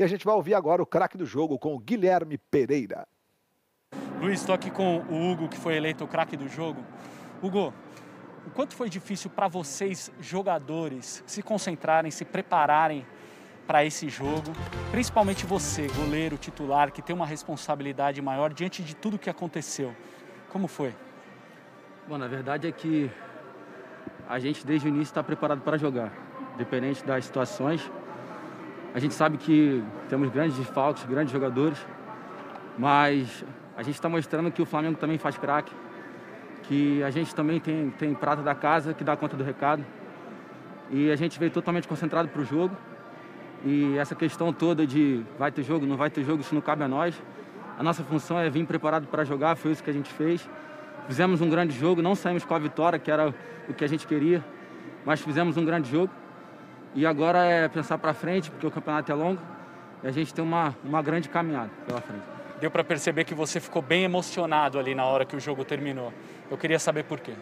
a gente vai ouvir agora o craque do jogo com o Guilherme Pereira. Luiz, estou aqui com o Hugo, que foi eleito o craque do jogo. Hugo, o quanto foi difícil para vocês, jogadores, se concentrarem, se prepararem para esse jogo? Principalmente você, goleiro titular, que tem uma responsabilidade maior diante de tudo que aconteceu. Como foi? Bom, na verdade é que a gente desde o início está preparado para jogar, independente das situações. A gente sabe que temos grandes desfalques, grandes jogadores, mas a gente está mostrando que o Flamengo também faz craque, que a gente também tem prata da casa que dá conta do recado. E a gente veio totalmente concentrado para o jogo. E essa questão toda de vai ter jogo, não vai ter jogo, isso não cabe a nós. A nossa função é vir preparado para jogar, foi isso que a gente fez. Fizemos um grande jogo, não saímos com a vitória, que era o que a gente queria, mas fizemos um grande jogo. E agora é pensar para frente, porque o campeonato é longo e a gente tem uma grande caminhada pela frente. Deu para perceber que você ficou bem emocionado ali na hora que o jogo terminou. Eu queria saber por quê.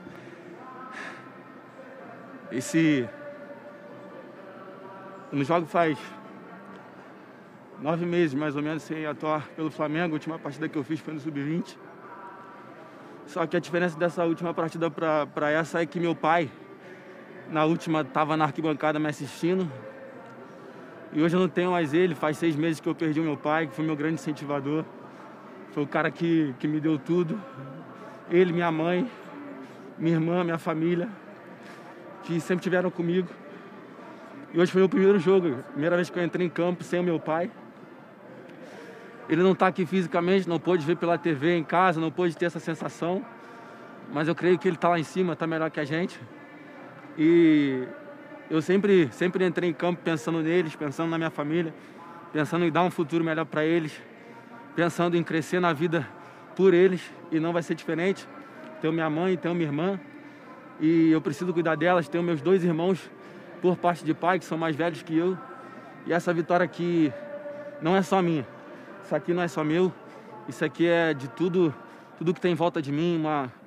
No jogo faz 9 meses, mais ou menos, sem atuar pelo Flamengo. A última partida que eu fiz foi no Sub-20. Só que a diferença dessa última partida para essa é que meu pai, na última, estava na arquibancada me assistindo. E hoje eu não tenho mais ele. Faz 6 meses que eu perdi o meu pai, que foi meu grande incentivador. Foi o cara que me deu tudo. Ele, minha mãe, minha irmã, minha família, que sempre estiveram comigo. E hoje foi o primeiro jogo, primeira vez que eu entrei em campo sem o meu pai. Ele não está aqui fisicamente, não pôde ver pela TV em casa, não pôde ter essa sensação. Mas eu creio que ele está lá em cima, está melhor que a gente. E eu sempre entrei em campo pensando neles, pensando na minha família, pensando em dar um futuro melhor para eles, pensando em crescer na vida por eles, e não vai ser diferente. Tenho minha mãe, tenho minha irmã, e eu preciso cuidar delas. Tenho meus 2 irmãos por parte de pai, que são mais velhos que eu. E essa vitória aqui não é só minha. Isso aqui não é só meu. Isso aqui é de tudo que tem em volta de mim.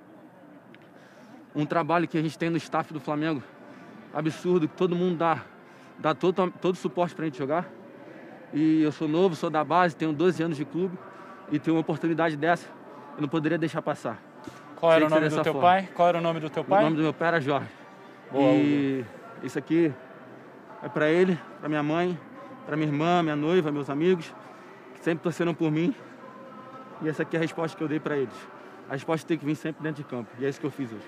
Um trabalho que a gente tem no staff do Flamengo absurdo, que todo mundo dá todo suporte pra gente jogar. E eu sou novo, sou da base, tenho 12 anos de clube e tenho uma oportunidade dessa, eu não poderia deixar passar. Qual era o nome do teu pai? Qual era o nome do teu pai? O nome do meu pai era Jorge. Boa, e isso aqui é pra ele, pra minha mãe, pra minha irmã, minha noiva, meus amigos, que sempre torceram por mim. E essa aqui é a resposta que eu dei pra eles. A resposta tem que vir sempre dentro de campo. E é isso que eu fiz hoje.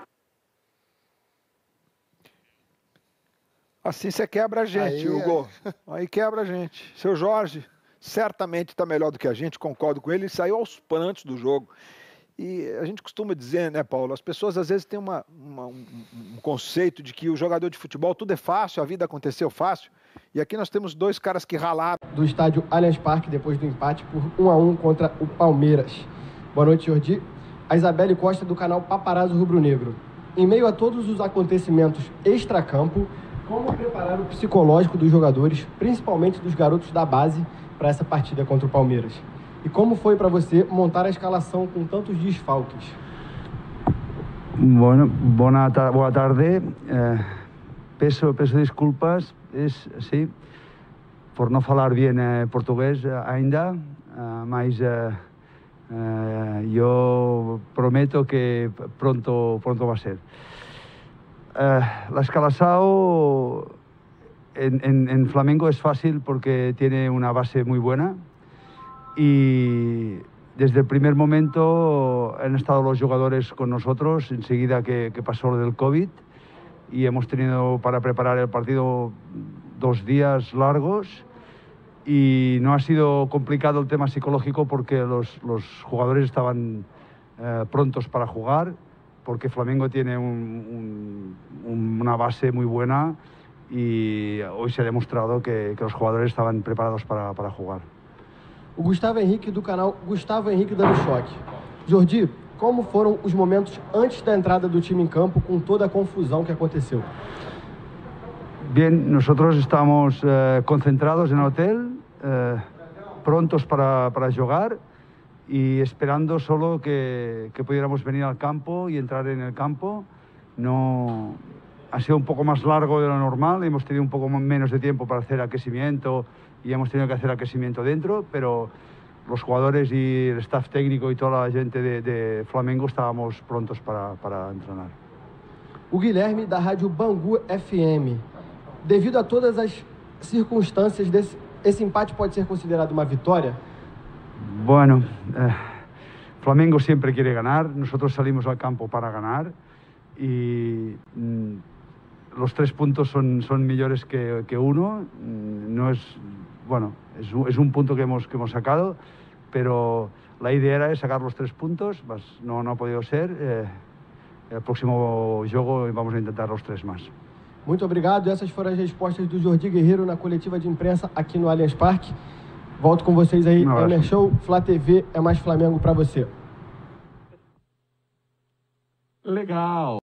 Assim você quebra a gente, Hugo. Aí quebra a gente. Seu Jorge certamente está melhor do que a gente, concordo com ele. Ele saiu aos prantos do jogo. E a gente costuma dizer, né, Paulo, as pessoas às vezes têm um conceito de que o jogador de futebol tudo é fácil, a vida aconteceu fácil. E aqui nós temos 2 caras que ralaram. Do estádio Allianz Parque, depois do empate por 1-1 contra o Palmeiras. Boa noite, Jordi. A Isabelle Costa, do canal Paparazzo Rubro Negro. Em meio a todos os acontecimentos extracampo, como preparar o psicológico dos jogadores, principalmente dos garotos da base, para essa partida contra o Palmeiras? E como foi para você montar a escalação com tantos desfalques? Bueno, boa tarde. Peço desculpas, sí, por não falar bien portugués ainda, mas eu prometo que pronto vai ser. La escalación en Flamengo es fácil porque tiene una base muy buena y desde el primer momento han estado los jugadores con nosotros enseguida que pasó lo del COVID y hemos tenido para preparar el partido 2 días largos y no ha sido complicado el tema psicológico porque los jugadores estaban prontos para jugar, porque Flamengo tiene una base muy buena y hoy se ha demostrado que los jugadores estaban preparados para jugar. O Gustavo Henrique, do canal Gustavo Henrique Dando Choque. Jordi, como foram os momentos antes da entrada do time em campo com toda a confusão que aconteceu? Bien, nosotros estamos concentrados en el hotel, prontos para jugar y esperando solo que pudiéramos venir al campo y entrar en el campo. No ha sido un poco más largo de lo normal, hemos tenido un poco menos de tiempo para hacer aquecimiento y hemos tenido que hacer aquecimiento dentro, pero los jugadores y el staff técnico y toda la gente de Flamengo estábamos prontos para entrenar. O Guilherme, da rádio Bangu FM. Devido a todas as circunstâncias, esse empate pode ser considerado uma vitória? Bueno, Flamengo siempre quiere ganar, nosotros salimos al campo para ganar y los 3 puntos son mejores que uno. No es, bueno, es un punto que hemos sacado, pero la idea era sacar los 3 puntos, mas no ha podido ser. El próximo jogo vamos a intentar los 3 más. Muito obrigado. Essas foram as respostas do Jordi Guerreiro na coletiva de imprensa aqui no Allianz Parque. Volto com vocês aí, Emer Show, Flá TV, é mais Flamengo para você. Legal.